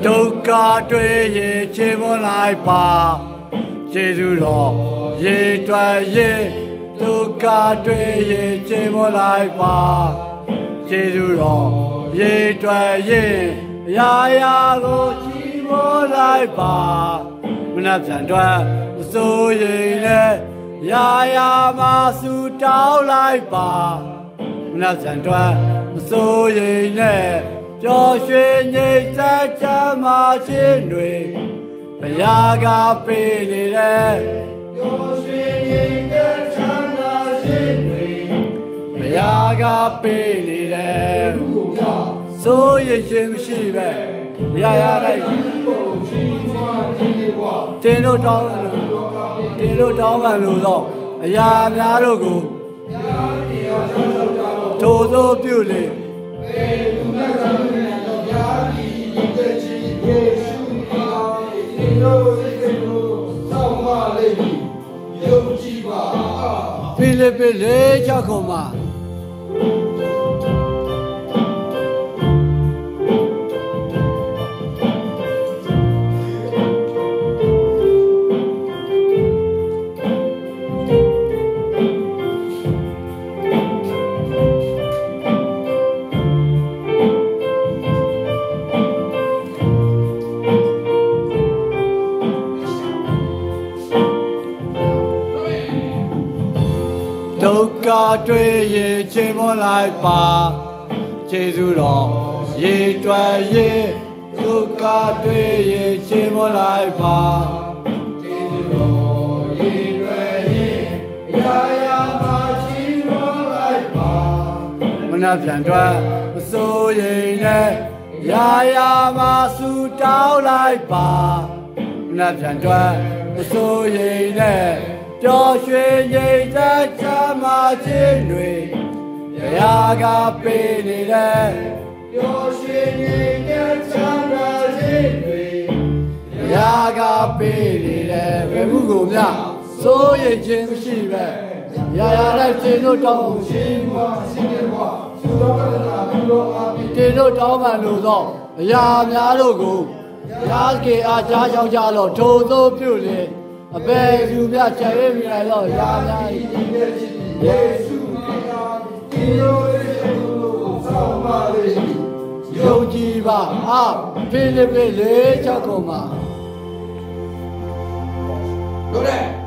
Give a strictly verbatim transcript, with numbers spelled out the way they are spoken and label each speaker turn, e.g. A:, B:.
A: ဒုက္ခတွေ့ရင်ချေမွန်လိုက်ပါကျေးဇူးတော်ရေတွယ်ရင်ဒုက္ခတွေ့ရင်ချေမွန်လိုက်ပါကျေးဇူးတော်ရေတွယ်ရင်ရာရာကိုချီးမွမ်းလိုက်ပါမနှက်ပြန်တော့မစိုးရင်လည်းရာရာမှာဆူတောင်းလိုက်ပါမနှက်ပြန်တော့မစိုးရင်လည်းပျော်ရွှင်ငြိမ်သက်ချမ်းသာခြင်းတွေဘုရားကပေးနေတယ်ပျော်ရွှင်ငြိမ်သက်ချမ်းသာခြင်းတွေဘုရားကပေးနေတယ်စိုးရိမ်ခြင်းမရှိပဲရရလိုက်တင်တို့တောင်းတင်တို့တောင်းပန်လို့တော့အရာများတို့ကိုထို့သောပြုလေလူနဲ့ကံနဲ့တော့ဗျာဒီဒီတဲ့ချီယေရှုအားဒီလိုစိတ်ကိုစောင့်မလေးယုံကြည်ပါဖိလိပ္ပိလေးချက်ခုံမှာဒုက္ခတွေ့ရင်ချေမွန်လိုက်ပါကျေးဇူးတော်ရေတွယ်ရင်ဒုက္ခတွေ့ရင်ချေမွန်လိုက်ပါကျေးဇူးတော်ရေတွယ်ရင်ရာရာမှာချီးမွမ်းလိုက်ပါမနှက်ပြန်တော့မစိုးရင်လည်းရာရာမှာဆူတောင်းလိုက်ပါမနှက်ပြန်တော့မစိုးရင်လည်းပျော်ရွှင်ငြိမ်သက်ချမ်းသာခြင်းတွေဘုရားကပေးနေတယ်ပျော်ရွှင်ငြိမ်သက်ချမ်းသာခြင်းတွေဘုရားကပေးနေတယ်ဘယ်မှုကိုမြစိုးရိမ်ခြင်းမရှိပဲရာရာလိုက်တင်တို့တောင်းရှင်ဘွားရှင်ဘွားသူတော်ကလာပြုတော်အားဖြင့်တင်တို့တောင်းပန်လို့တော့အရာများတို့ကိုရာဇကေအားကြားကြောင်းကြတော့ထိုသို့ပြုလေအဘယ်သူမြတ်ချဲ့မြင်တော့ရာများဤယေရှုခရစ်တော်ဒီလိုလေးကိုဆောင်းပါလေယုံကြည်ပါအာဖိလိပ္ပိလေးချက်ကုန်မှာတို့တဲ့